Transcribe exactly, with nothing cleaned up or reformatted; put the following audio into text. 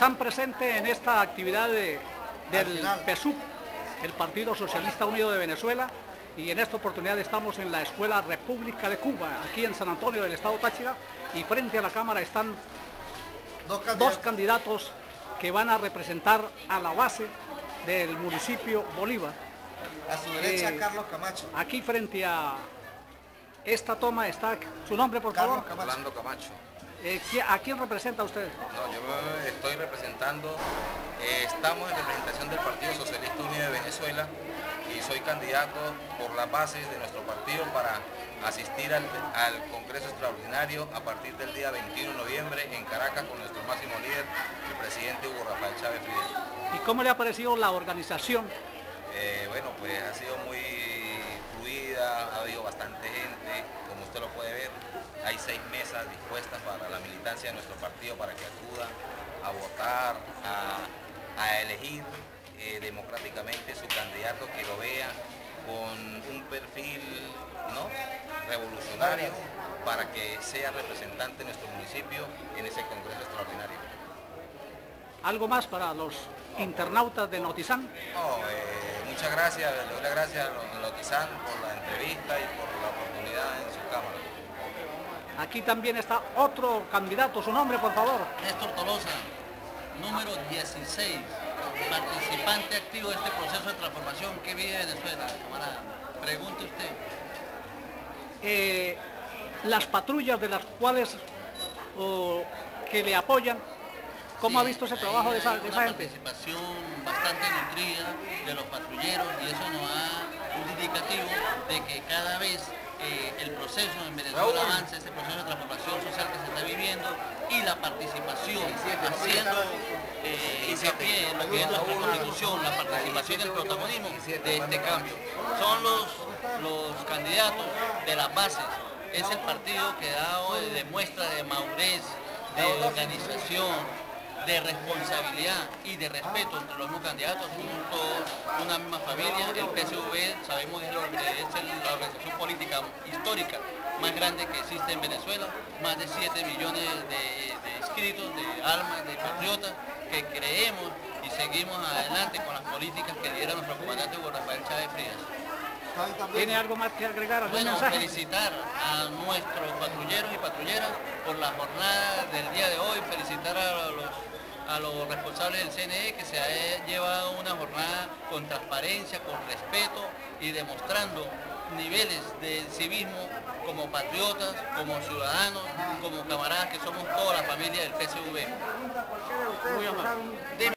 están presentes en esta actividad de, del P S U V, el Partido Socialista Unido de Venezuela, y en esta oportunidad estamos en la Escuela República de Cuba, aquí en San Antonio del Estado Táchira, y frente a la Cámara están dos candidatos, dos candidatos que van a representar a la base del municipio Bolívar. A su derecha, eh, Carlos Camacho. Aquí frente a esta toma está su nombre, por Carlos favor. Camacho. Orlando Camacho. Eh, ¿A quién representa usted? No, yo me estoy representando, eh, estamos en representación del Partido Socialista Unido de Venezuela y soy candidato por las bases de nuestro partido para asistir al, al Congreso Extraordinario a partir del día veintiuno de noviembre en Caracas con nuestro máximo líder, el presidente Hugo Rafael Chávez Frías. ¿Y cómo le ha parecido la organización? Eh, bueno, pues ha sido muy fluida, ha habido bastante gente, como usted lo puede ver, hay seis mesas dispuestas para la militancia de nuestro partido para que acudan a votar, a, a elegir eh, democráticamente su candidato que lo vea con un perfil, ¿no?, revolucionario para que sea representante de nuestro municipio en ese Congreso Extraordinario. ¿Algo más para los internautas de Notizán? No, eh, muchas gracias, le doy las gracias a Notizán por la entrevista y por la oportunidad en su cámara. Aquí también está otro candidato, su nombre, por favor. Néstor Tolosa, número dieciséis, participante activo de este proceso de transformación que vive Venezuela. Camarada, pregunte usted. Eh, las patrullas de las cuales oh, que le apoyan, ¿cómo Sí, ha visto ese trabajo de esa, de esa una gente? participación bastante nutrida de los patrulleros y eso nos da un indicativo de que cada vez eh, el proceso en Venezuela avanza, ese proceso de transformación social que se está viviendo y la participación, haciendo eh, hincapié en lo que es nuestra Constitución, la participación y el protagonismo de este cambio. Son los, los candidatos de las bases, es el partido que da hoy demuestra de madurez, de organización, de responsabilidad y de respeto entre los mismos candidatos. Somos todos una misma familia. El P S U V sabemos que es, es la organización política histórica más grande que existe en Venezuela, más de siete millones de, de inscritos, de almas, de patriotas que creemos y seguimos adelante con las políticas que lidera nuestro comandante Hugo Rafael Chávez Frías. ¿Tiene algo más que agregar? ¿Algún Bueno, mensaje? felicitar a nuestros patrulleros y patrulleras por la jornada del día de hoy, felicitar a los, a los responsables del C N E que se ha llevado una jornada con transparencia, con respeto y demostrando niveles de civismo como patriotas, como ciudadanos, como camaradas que somos toda la familia del P S U V. Muy amable.